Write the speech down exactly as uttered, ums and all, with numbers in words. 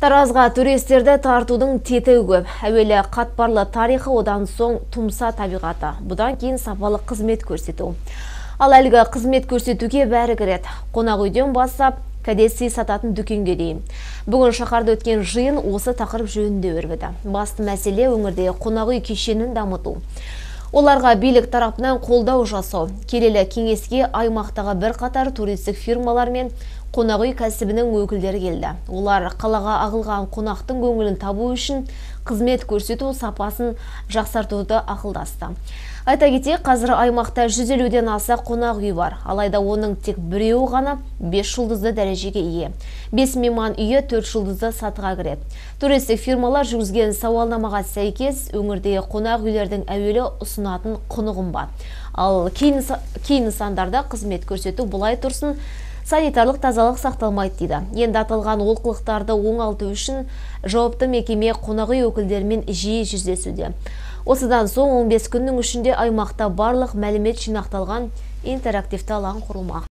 Таразға туристерді тартудың тетігі көп. Әуелі қатпарлы тарихы, одан соң тұмса табиғаты. Бұдан кейін сапалы қызмет көрсету. Ал әлгі қызмет көрсетуге бәрі кіреді. Қонақ үйден бастап, кәдесый сататын дүкенге дейін. Бүгін шаһарда өткен жиын осы тақырып жөнінде өрбіді. Басты мәселе өңірде қонақ үй кешенін дамыту. Оларға билік тарапынан қолдау жасау. Келелі кеңеске аймақтағы бір қатар туристік фирмалар мен қонақ үй кәсібінің өкілдері келді. Олар қалаға ағылған қонақтың көңілін табу үшін қызмет көрсету сапасын жақсартуды ақылдасты. Айта кетейік, қазір аймақта жүз елуден аса қонақ үй бар. Алайда оның тек біреуі ғана бес жұлдызды дәрежеге ие. бес мейман үйі төрт жұлдызды сатыға кіреді. Туристік фирмалар жүргізген сауалнамаға сәйкес өңірдегі қонақ үйлердің әуелі ұсынатын құны қымбат. Ал кей нысандарда қызмет көрсету бұлай тұрсын, санитарлық тазалық сақталмайды дейді. Енді аталған олқылықтарды оңалту үшін жауапты мекеме қонақ үй өкілдерімен жиі жүздесуде. Осыдан соң он бес күннің ішінде аймақта барлық мәлімет жинақталған интерактивті алаң құрылмақ.